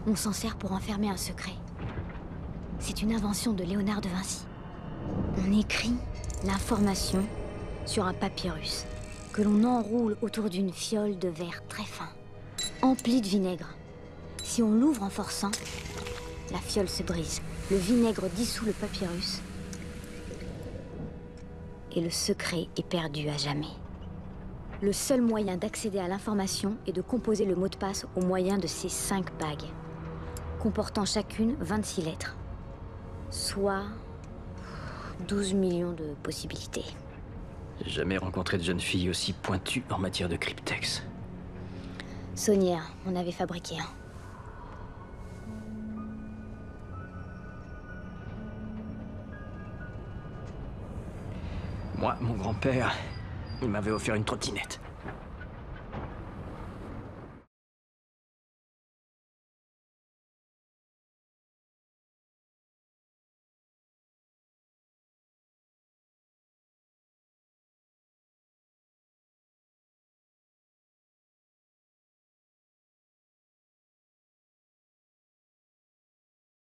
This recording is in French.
On s'en sert pour enfermer un secret. C'est une invention de Léonard de Vinci. On écrit l'information sur un papyrus que l'on enroule autour d'une fiole de verre très fin, emplie de vinaigre. Si on l'ouvre en forçant, la fiole se brise. Le vinaigre dissout le papyrus et le secret est perdu à jamais. Le seul moyen d'accéder à l'information est de composer le mot de passe au moyen de ces 5 bagues, comportant chacune 26 lettres, soit 12 millions de possibilités. J'ai jamais rencontré de jeune fille aussi pointue en matière de cryptex. Saunière, on avait fabriqué un. Moi, mon grand-père, il m'avait offert une trottinette.